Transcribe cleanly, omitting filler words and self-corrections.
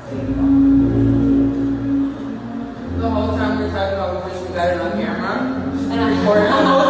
The whole time we're talking about, we wish we got it on camera and recording.